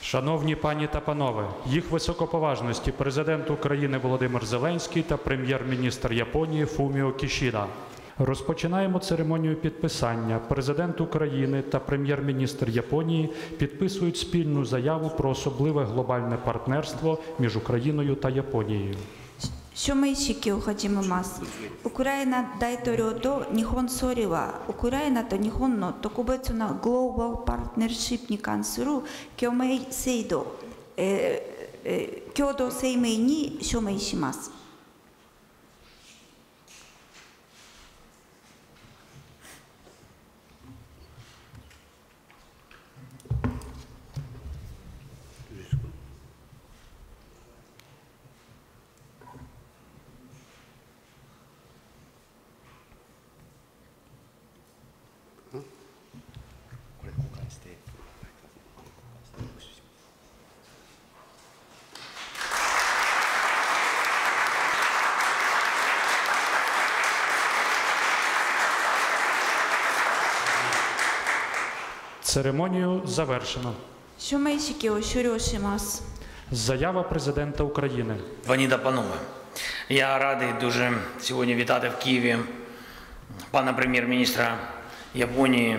Шановні пані та панове, їх високоповажності президент України Володимир Зеленський та прем'єр-міністр Японії Фуміо Кішіда. Розпочинаємо церемонію підписання. Президент України та прем'єр-міністр Японії підписують спільну заяву про особливе глобальне партнерство між Україною та Японією. 署名式を始めます。ウクライナ大統領と日本総理は、ウクライナと日本の特別なグローバルパートナーシップに関する共同声明に署名します。 Церемонію завершено. 署名式を終了します。 Заява президента України. Пані та панове, я радий дуже сьогодні вітати в Києві пана прем'єр-міністра Японії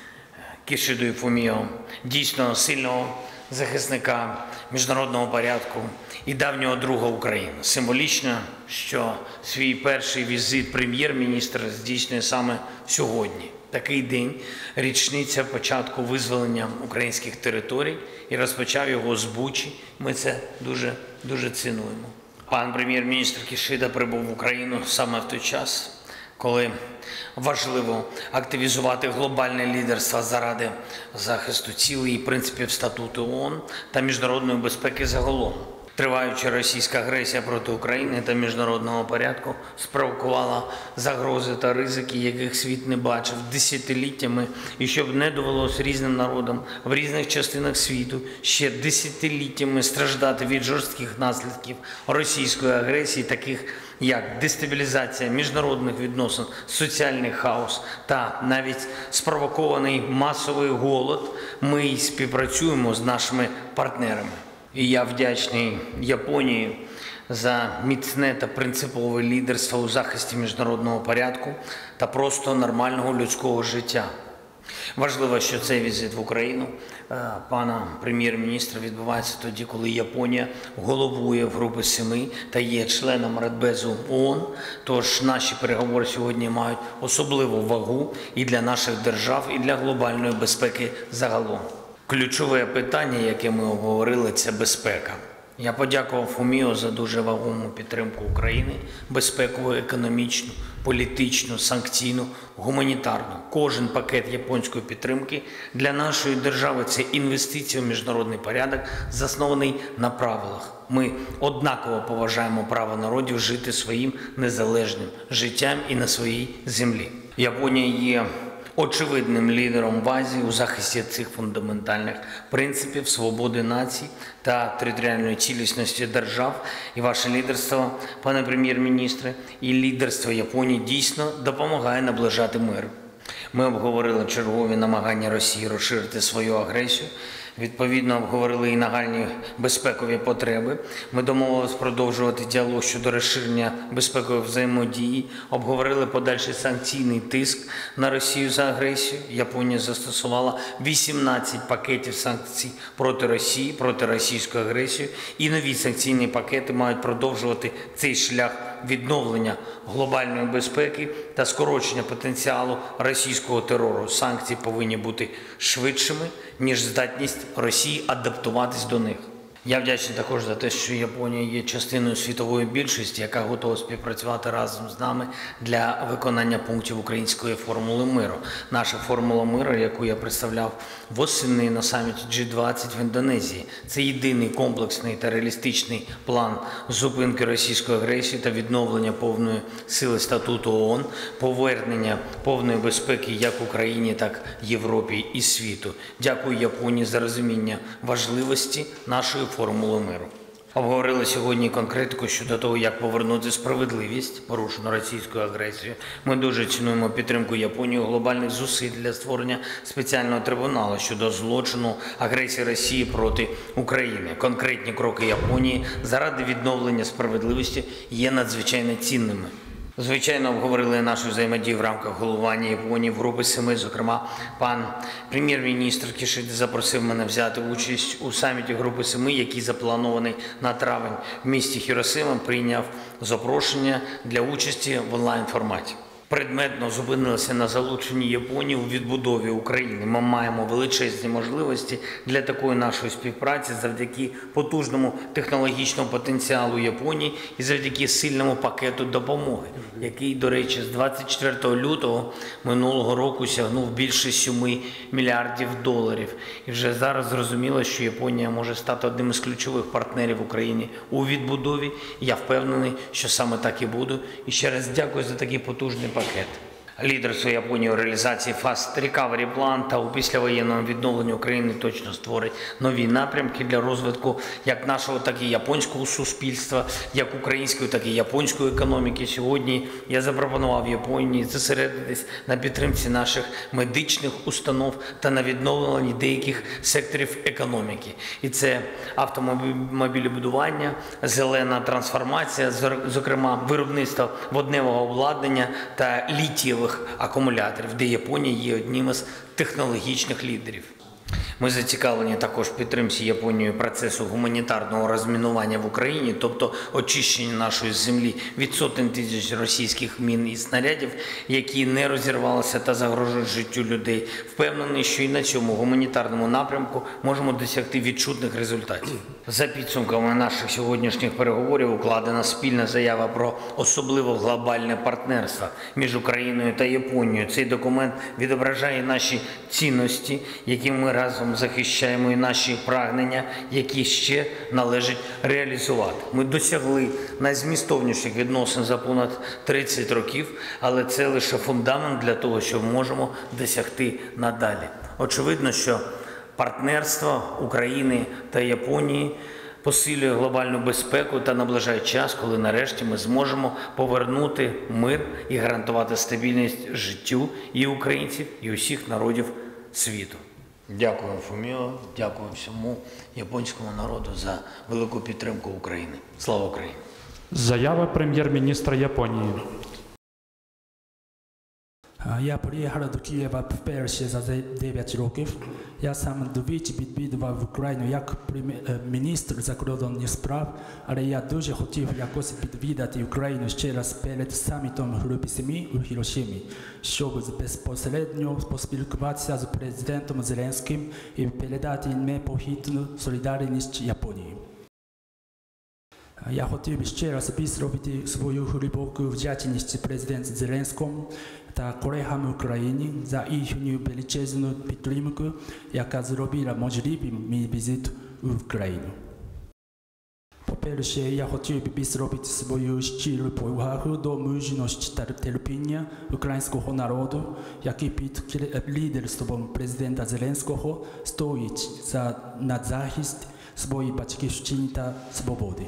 Кішіду Фуміо, дійсно сильного захисника міжнародного порядку і давнього друга України. Символічно, що свій перший візит прем'єр-міністр здійснює саме сьогодні. Такий день – річниця початку визволення українських територій, і розпочав його з Бучі. Ми це дуже цінуємо. Пан прем'єр-міністр Кішіда прибув в Україну саме в той час, коли важливо активізувати глобальне лідерство заради захисту цілей і принципів статуту ООН та міжнародної безпеки загалом. Триваюча російська агресія проти України та міжнародного порядку спровокувала загрози та ризики, яких світ не бачив десятиліттями, і щоб не довелося різним народам в різних частинах світу ще десятиліттями страждати від жорстких наслідків російської агресії, таких як дестабілізація міжнародних відносин, соціальний хаос та навіть спровокований масовий голод, ми й співпрацюємо з нашими партнерами. І я вдячний Японії за міцне та принципове лідерство у захисті міжнародного порядку та просто нормального людського життя. Важливо, що цей візит в Україну пана прем'єр-міністра відбувається тоді, коли Японія головує в групі 7 та є членом Радбезу ООН. Тож наші переговори сьогодні мають особливу вагу і для наших держав, і для глобальної безпеки загалом. Ключове питання, яке ми обговорили, – це безпека. Я подякував Фуміо за дуже вагому підтримку України – безпекову, економічну, політичну, санкційну, гуманітарну. Кожен пакет японської підтримки для нашої держави – це інвестиція в міжнародний порядок, заснований на правилах. Ми однаково поважаємо право народів жити своїм незалежним життям і на своїй землі. Японія є очевидним лідером в Азії у захисті цих фундаментальних принципів свободи націй та територіальної цілісності держав. І ваше лідерство, пане прем'єр-міністре, і лідерство Японії дійсно допомагає наближати мир. Ми обговорили чергові намагання Росії розширити свою агресію, відповідно обговорили і нагальні безпекові потреби. Ми домовились продовжувати діалог щодо розширення безпекової взаємодії, обговорили подальший санкційний тиск на Росію за агресію. Японія застосувала 18 пакетів санкцій проти Росії, проти російської агресії, і нові санкційні пакети мають продовжувати цей шлях відновлення глобальної безпеки та скорочення потенціалу російського терору. Санкції повинні бути швидшими, ніж здатність Росії адаптуватись до них. Я вдячний також за те, що Японія є частиною світової більшості, яка готова співпрацювати разом з нами для виконання пунктів української формули миру. Наша формула миру, яку я представляв восени на саміті G20 в Індонезії, це єдиний комплексний та реалістичний план зупинки російської агресії та відновлення повної сили статуту ООН, повернення повної безпеки як Україні, так і Європі і світу. Дякую Японії за розуміння важливості нашої формули миру. обговорили сьогодні конкретику щодо того, як повернути справедливість, порушену російською агресією. Ми дуже цінуємо підтримку Японії у глобальних зусиль для створення спеціального трибуналу щодо злочину агресії Росії проти України. Конкретні кроки Японії заради відновлення справедливості є надзвичайно цінними. Звичайно, обговорили нашу взаємодію в рамках головування Японії в групи 7. Зокрема, пан прем'єр-міністр Кішида запросив мене взяти участь у саміті групи 7, який запланований на травень в місті Хіросима, прийняв запрошення для участі в онлайн-форматі. Предметно зупинилися на залученні Японії у відбудові України. Ми маємо величезні можливості для такої нашої співпраці завдяки потужному технологічному потенціалу Японії і завдяки сильному пакету допомоги, який, до речі, з 24 лютого минулого року сягнув більше 7 мільярдів доларів. І вже зараз зрозуміло, що Японія може стати одним із ключових партнерів України у відбудові. Я впевнений, що саме так і буде. І ще раз дякую за такий потужний пакет. Лідерство Японії у реалізації Fast Recovery Plan та у післявоєнному відновленні України точно створить нові напрямки для розвитку як нашого, так і японського суспільства, як української, так і японської економіки. Сьогодні я запропонував Японії зосередитись на підтримці наших медичних установ та на відновленні деяких секторів економіки. І це автомобілебудування, зелена трансформація, зокрема виробництво водневого обладнання та літієвих акумуляторів, де Японія є одним із технологічних лідерів. Ми зацікавлені також в підтримці Японією процесу гуманітарного розмінування в Україні, тобто очищення нашої землі від сотень тисяч російських мін і снарядів, які не розірвалися та загрожують життю людей. Впевнений, що і на цьому гуманітарному напрямку можемо досягти відчутних результатів. За підсумками наших сьогоднішніх переговорів укладена спільна заява про особливо глобальне партнерство між Україною та Японією. Цей документ відображає наші цінності, які ми разом захищаємо, і наші прагнення, які ще належить реалізувати. Ми досягли найзмістовніших відносин за понад 30 років, але це лише фундамент для того, що можемо досягти надалі. Очевидно, що партнерство України та Японії посилює глобальну безпеку та наближає час, коли нарешті ми зможемо повернути мир і гарантувати стабільність життю і українців, і усіх народів світу. Дякую, Фуміо, дякую всьому японському народу за велику підтримку України. Слава Україні! Заява прем'єр-міністра Японії. Я приїхав до Києва вперше за 9 років. Я сам двічі відвідував Україну як міністр закордонних справ, але я дуже хотів якось відвідати Україну ще раз перед самітом групи 7 у Хіросимі, щоб безпосередньо поспілкуватися з президентом Зеленським і передати непохитну солідарність Японії. Я хотів ще раз висловити свою глибоку вдячність президенту Зеленському та колегам України за їхню величезну підтримку, яка зробила можливим мій візит у Україну. По-перше, я хотів висловити свою щиру повагу до мужності та терпіння українського народу, який під лідерством президента Зеленського стоїть на захист своєї батьківщини та свободи.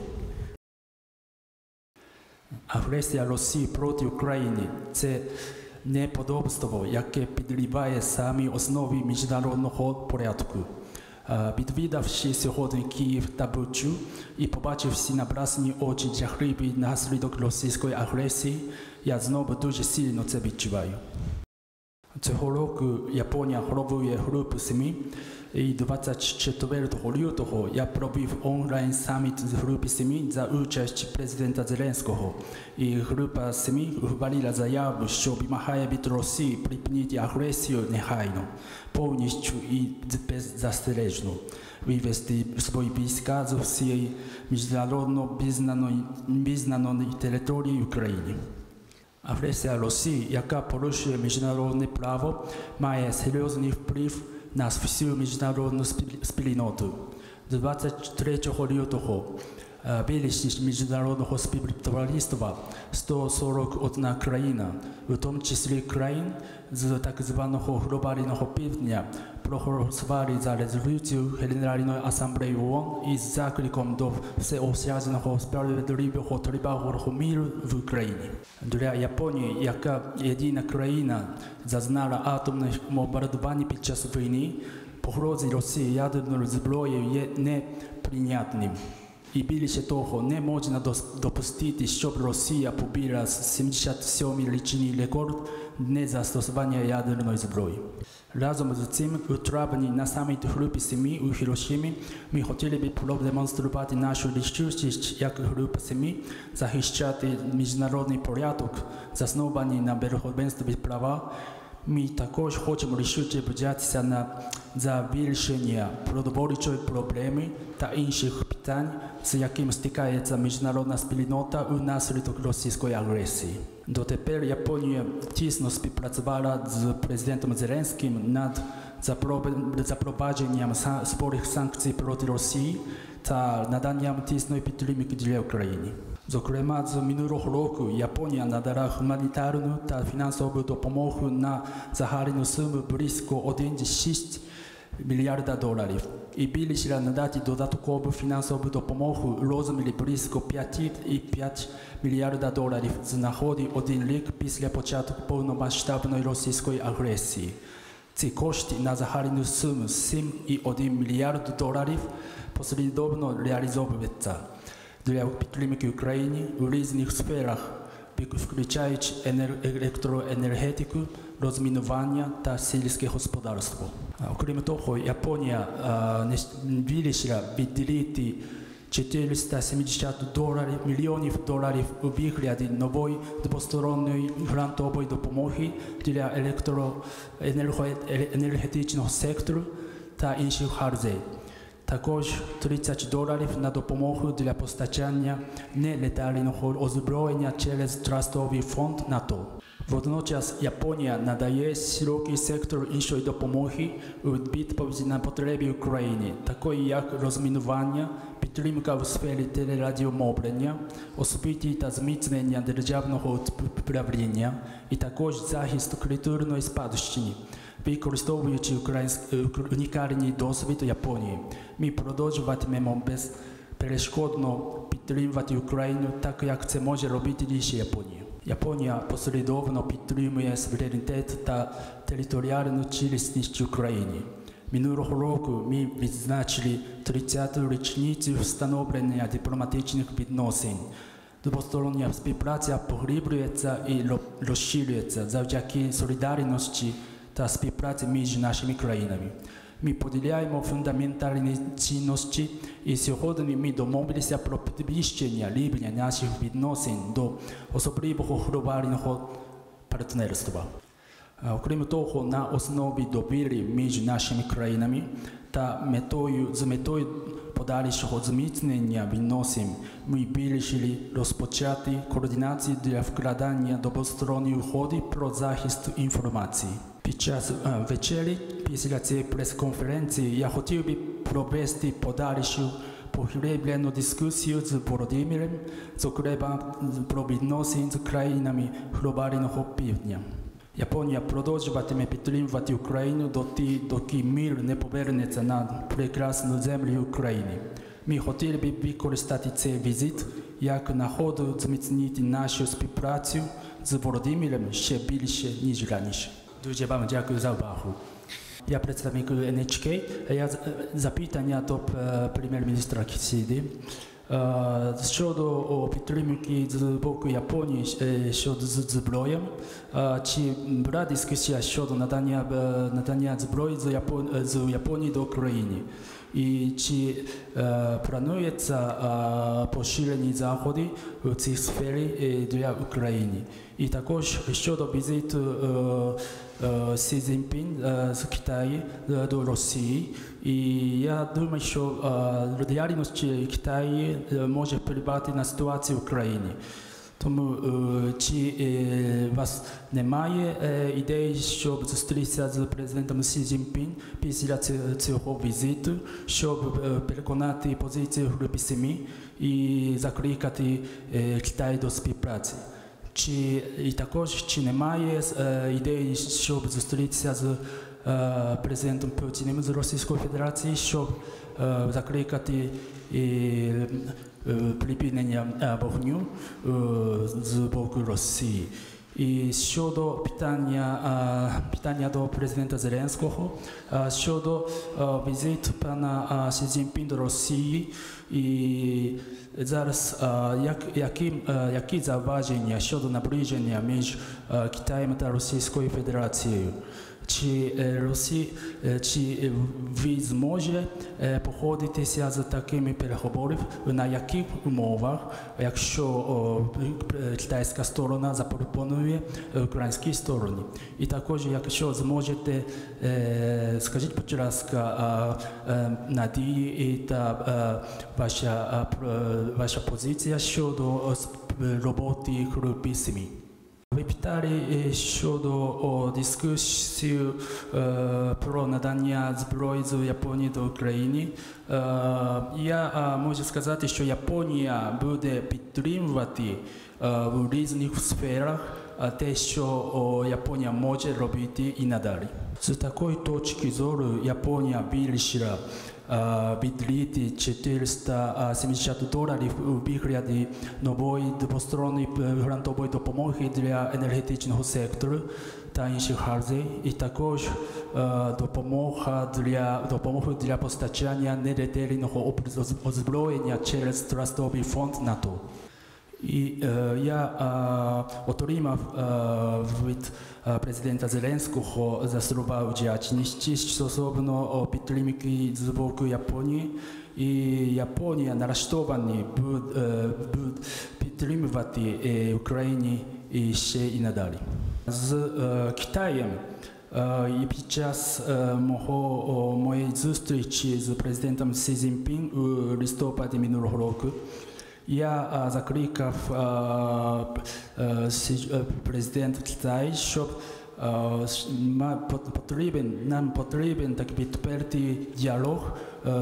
Агресія Росії проти України – це неподобство, яке підриває самі основи міжнародного порядку. Відвідавши сьогодні Київ та Бучу і побачивши на власні очі жахливий наслідок російської агресії, я знову дуже сильно це відчуваю. Цього року Японія головує групу 7, і 24 лютого я провів онлайн-саміт з групи 7 за участь президента Зеленського. І група 7 ухвалила заяву, що вимагає від Росії припинити агресію негайно, повністю і беззастережно вивести свої війська з усієї міжнародно визнаної території України. Агресія Росії, яка порушує міжнародне право, має серйозний вплив на всю міжнародну спільноту. 23 лютого більшість міжнародного співтовариства 141 країна, у тому числі країн з так званого глобального півдня, проголосували за резолюцію Генеральної асамблеї ООН із закликом до всеосяжного справедливого тривалого миру в Україні. Для Японії, яка єдина країна, зазнала атомне бомбардування під час війни, погрози Росії ядерною зброєю є неприйнятним. І більше того, не можна допустити, щоб Росія побила 77-й річний рекорд незастосування ядерної зброї. Разом з цим, у травні на саміті Групи 7 у Хірошимі ми хотіли б продемонструвати нашу рішучість як Група 7 захищати міжнародний порядок, заснований на верховенстві права. Ми також хочемо рішуче взятися за вирішення продовольчої проблеми та інших питань, з яким стикається міжнародна спільнота унаслідок російської агресії. Дотепер Японія тісно співпрацювала з президентом Зеленським над запровадженням спорих санкцій проти Росії та наданням тісної підтримки для України. Зокрема, з минулого року Японія надала гуманітарну та фінансову допомогу на загальну суму близько 1,6 мільярда доларів. І більше надати додаткову фінансову допомогу у розмірі близько 5,5 мільярда доларів з нагоди один рік після початку повномасштабної російської агресії. Ці кошти на загальну суму 7,1 мільярд доларів послідовно реалізовуються для підтримки України у різних сферах, включаючи електроенергетику, розмінування та сільське господарство. Окрім того, Японія вирішила виділити 470 мільйонів доларів у вигляді нової двосторонньої грантової допомоги для електроенергетичного сектору та інших галузей. Також $30 на допомогу для постачання нелетального озброєння через Трастовий фонд НАТО. Водночас Японія надає широкий сектор іншої допомоги у відповідь на потреби України, такої як розмінування, підтримка у сфері телерадіомовлення, освіти та зміцнення державного управління і також захист культурної спадщини. Використовуючи унікальний досвід Японії, ми продовжуватимемо безперешкодно підтримувати Україну так, як це може робити лише Японія. Японія послідовно підтримує суверенітет та територіальну цілісність України. Минулого року ми відзначили 30-ту річницю встановлення дипломатичних відносин. Двостороння співпраця поглиблюється і розширюється завдяки солідарності та співпраці між нашими країнами. Ми поділяємо фундаментальні цінності, і сьогодні ми домовилися про підвищення рівня наших відносин до особливого глобального партнерства. Окрім того, на основі довіри між нашими країнами та з метою подальшого зміцнення відносин ми вирішили розпочати координацію для вкладання двосторонньої угоди про захист інформації. Під час вечері, після цієї прес-конференції, я хотів би провести подальшу поглиблену дискусію з Володимиром, зокрема про відносини з країнами глобального півдня. Японія продовжуватиме підтримувати Україну доки мир не повернеться на прекрасну землю України. Ми хотіли б використати цей візит як нагоду зміцнити нашу співпрацю з Володимиром ще більше, ніж раніше. Дуже вам дякую за увагу. Я представник НＨK. Я запитання до прем'єр-міністра Кісіди. Щодо підтримки з боку Японії щодо зброї, чи була дискусія щодо надання зброї з Японії до України? І чи планується поширені заходи у цій сфері для України? І також щодо візиту Сі Цзіньпін з Китаю до Росії. І я думаю, що реальність Китаю може впливати на ситуацію в Україні. Тому чи у вас немає ідеї, щоб зустрітися з президентом Сі Цзіньпін після цього візиту, щоб переконати позицію Групи 7 і закликати Китай до співпраці? Чи також немає ідеї, щоб зустрітися з президентом Путіним з Російської Федерації, щоб закликати припинення вогню з боку Росії. І щодо питання до президента Зеленського, щодо візиту пана Сі Цзіньпін до Росії, і зараз які заваження щодо наближення між Китаєм та Російською Федерацією? Чи ви зможете походитися з такими переговорами, на яких умовах, якщо китайська сторона запропонує українській стороні? І також, якщо зможете, скажіть, будь ласка, надії та ваша позиція щодо роботи групи СМІ. Ви питали щодо дискусію про надання зброї з Японії до України. Я можу сказати, що Японія буде підтримувати в різних сферах те, що Японія може робити і надалі. З такої точки зору Японія вирішила відлити $470 у вигляді нової двосторонньої грантової допомоги для енергетичного сектору та інших галузей, і також допомоги для постачання неретельного озброєння через Трастовий фонд НАТО. І я отримав від президента Зеленського за слова вдячності стосовно підтримки з боку Японії. І Японія налаштовані буде підтримувати Україну ще і надалі. З Китаєм і під час моєї зустрічі з президентом Сі Цзіньпін у листопаді минулого року я закликав президента Китаю, щоб нам потрібен такий відвертий діалог,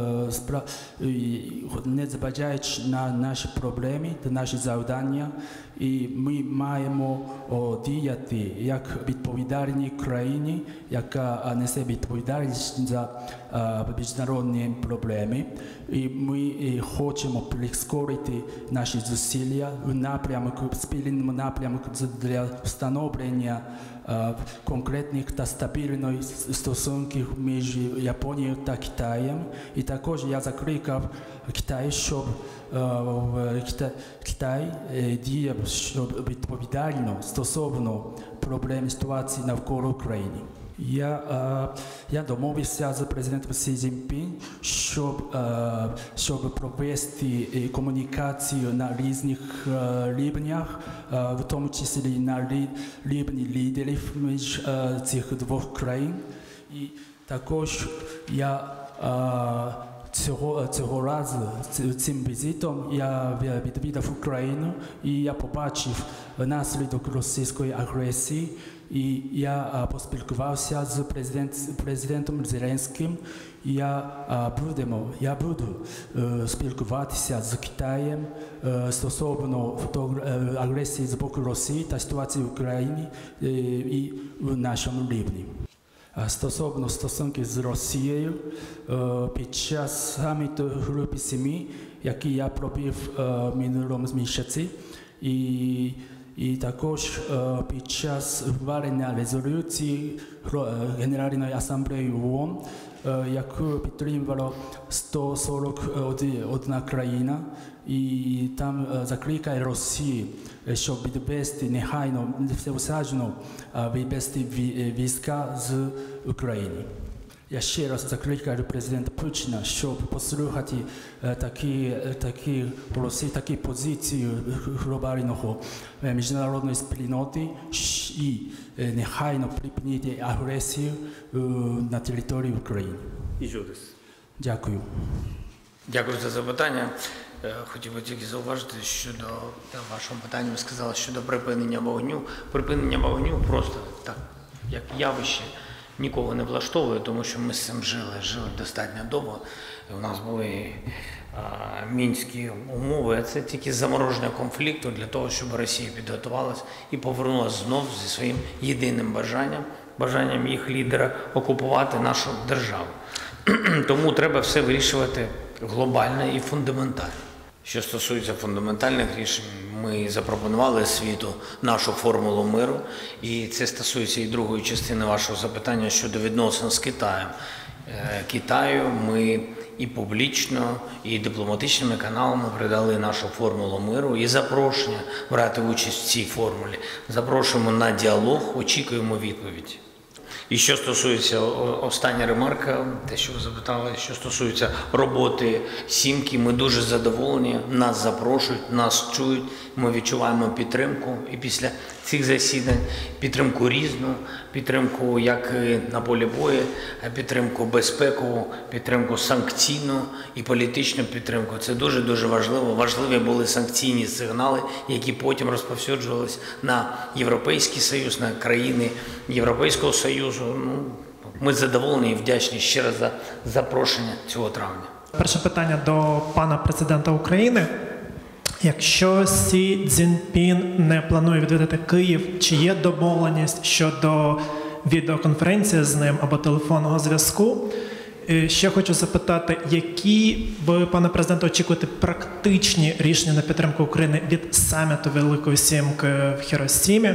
не зважаючи на наші проблеми та наші завдання. І ми маємо діяти як відповідальні країні, яка несе відповідальність за міжнародні проблеми. І ми хочемо прискорити наші зусилля в напрямку, спільному напрямку для встановлення конкретних та стабільних стосунків між Японією та Китаєм. І також я закликав Китай, щоб Китай діяв відповідально стосовно проблем ситуації навколо України. Я домовився з президентом Сі Цзіньпін, щоб провести комунікацію на різних рівнях, в тому числі на рівні лідерів між цих двох країн. І також я цього разу цим візитом я відвідав Україну і я побачив наслідок російської агресії. І я поспілкувався з президентом Зеленським. Я буду спілкуватися з Китаєм стосовно агресії з боку Росії та ситуації в Україні і в нашому рівні. Стосовно стосунків з Росією, під час саміту групи СМІ, який я провів минулому місяці, і також під час ухвалення резолюції Генеральної асамблеї ООН, яку підтримувало 141 країна, і там закликає Росію, щоб відвести негайно, всеосяжно вивести війська з України. Я ще раз закликаю президента Путіна, щоб послухати такі позиції глобального міжнародної спільноти і негайно припинити агресію на території України. Дякую. Дякую за запитання. Хотів би тільки зауважити щодо вашого питання, ви сказали щодо припинення вогню. Припинення вогню просто так, як явище, нікого не влаштовує, тому що ми з цим жили достатньо довго. У нас були мінські умови, а це тільки замороження конфлікту для того, щоб Росія підготувалась і повернулася знов зі своїм єдиним бажанням бажанням їх лідера окупувати нашу державу. Тому треба все вирішувати глобально і фундаментально. Що стосується фундаментальних рішень, ми запропонували світу нашу формулу миру, і це стосується і другої частини вашого запитання щодо відносин з Китаєм. Китаю ми і публічно, і дипломатичними каналами передали нашу формулу миру і запрошення брати участь в цій формулі. Запрошуємо на діалог, очікуємо відповіді. І що стосується, остання ремарка, те, що ви запитали, що стосується роботи Сімки, ми дуже задоволені, нас запрошують, нас чують, ми відчуваємо підтримку. І після цих засідань підтримку різну, підтримку як на полі бою, підтримку безпекову, підтримку санкційну і політичну підтримку. Це дуже-дуже важливо. Важливі були санкційні сигнали, які потім розповсюджувалися на Європейський Союз, на країни Європейського Союзу. Ми задоволені і вдячні ще раз за запрошення цього травня. Перше питання до пана президента України. Якщо Сі Цзіньпін не планує відвідати Київ, чи є домовленість щодо відеоконференції з ним або телефонного зв'язку? Ще хочу запитати, які ви, пане президенте, очікуєте практичні рішення на підтримку України від саміту Великої Сімки в Хіросімі?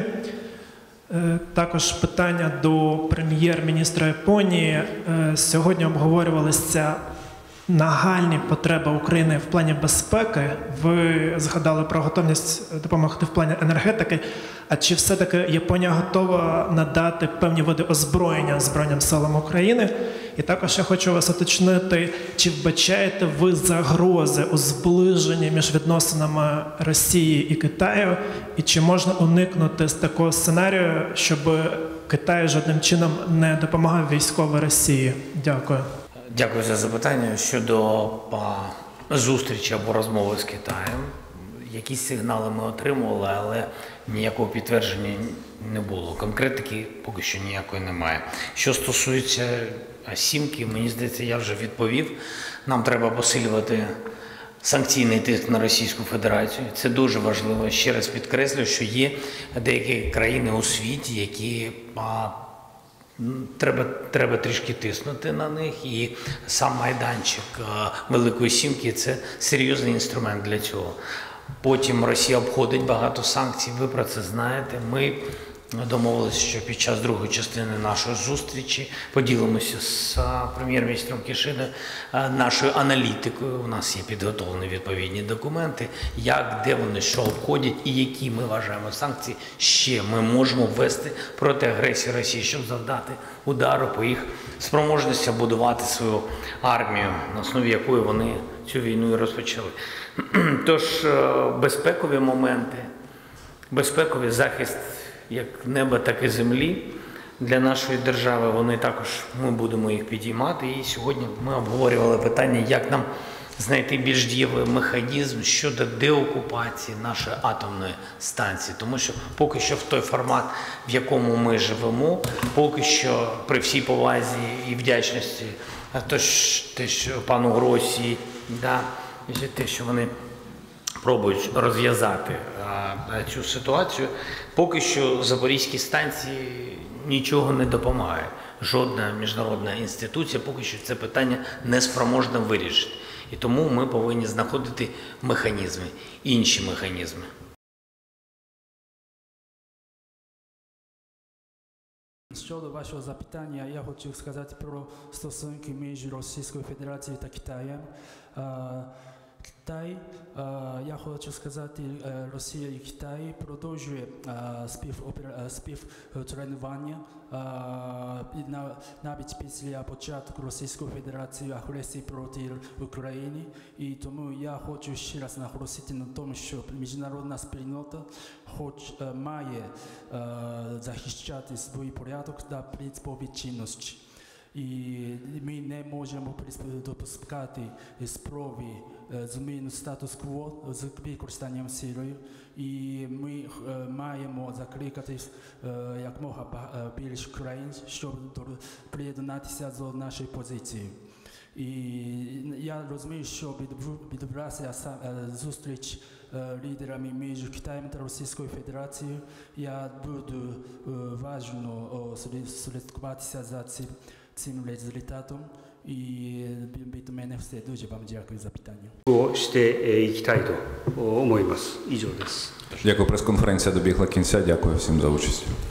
Також питання до прем'єр-міністра Японії. Сьогодні обговорювалися нагальні потреби України в плані безпеки. Ви згадали про готовність допомогти в плані енергетики. А чи все-таки Японія готова надати певні види озброєння Збройним силам України? І також я хочу вас уточнити, чи вбачаєте ви загрози у зближенні між відносинами Росії і Китаю? І чи можна уникнути з такого сценарію, щоб Китай жодним чином не допомагав військово Росії? Дякую. Дякую за запитання. Щодо зустрічі або розмови з Китаєм, якісь сигнали ми отримували, але ніякого підтвердження не було. Конкретики поки що ніякої немає. Що стосується Сімки, мені здається, я вже відповів. Нам треба посилювати санкційний тиск на Російську Федерацію. Це дуже важливо. Ще раз підкреслюю, що є деякі країни у світі, які треба трішки тиснути на них, і сам майданчик Великої Сімки – це серйозний інструмент для цього. Потім Росія обходить багато санкцій, ви про це знаєте. Ми домовилися, що під час другої частини нашої зустрічі поділимося з прем'єр-міністром Кішідою нашою аналітикою. У нас є підготовлені відповідні документи, як, де вони, що обходять і які ми вважаємо санкції ще ми можемо ввести проти агресії Росії, щоб завдати удару по їх спроможності будувати свою армію, на основі якої вони цю війну і розпочали. Тож безпекові моменти, безпековий захист як неба, так і землі для нашої держави, вони також, ми будемо їх підіймати. І сьогодні ми обговорювали питання, як нам знайти більш дієвий механізм щодо деокупації нашої атомної станції. Тому що поки що в той формат, в якому ми живемо, поки що при всій повазі і вдячності те, що пану Гросі, те, що вони пробують розв'язати цю ситуацію, поки що Запорізькій станції нічого не допомагає. Жодна міжнародна інституція поки що це питання не спроможна вирішити. І тому ми повинні знаходити механізми, інші механізми. Щодо вашого запитання, я хочу сказати про стосунки між Російською Федерацією та Китаєм. Китай, я хочу сказати, Росія і Китай продовжує співтренування навіть після початку Російської Федерації агресії проти України. І тому я хочу ще раз наголосити на тому, що міжнародна спільнота має захищати свій порядок та принципові цінності. І ми не можемо допускати спроби зміни статус-кво з використанням сили. І ми маємо закликати якомога більше країн, щоб приєднатися до нашої позиції. І я розумію, що відбулася зустріч лідерами між Китаєм та Російською Федерацією. Я буду важливо слідкуватися за цим результатом. І від мене все. Дуже вам дякую за питання. をしていきたいと思います。以上です。 Дякую, прес-конференція добігла кінця. Дякую всім за участь.